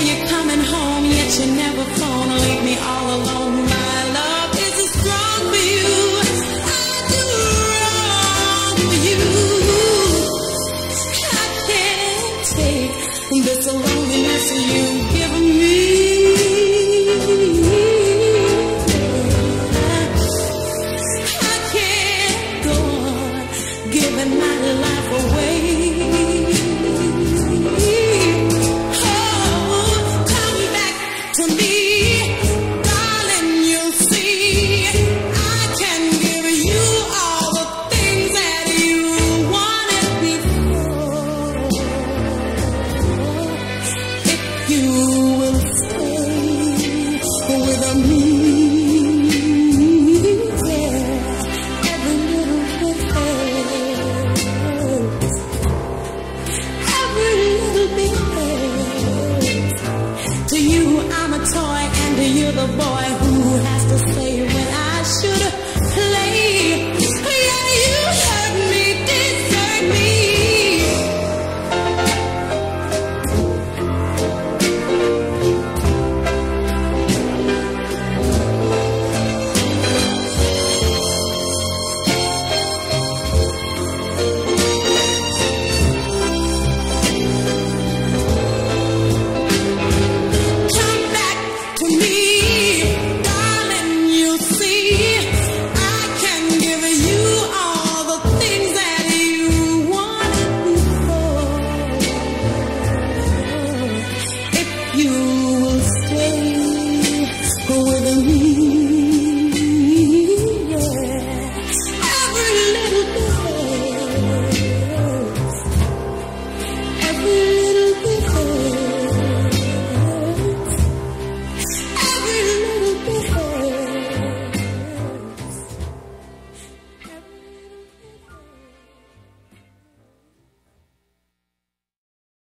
you're coming home, yet you never phone. Leave me all alone. My love isn't strong for you. I do wrong for you. I can't take this loneliness you've given me. I can't go on giving my life away. To you, I'm a toy, and you're the boy who has to say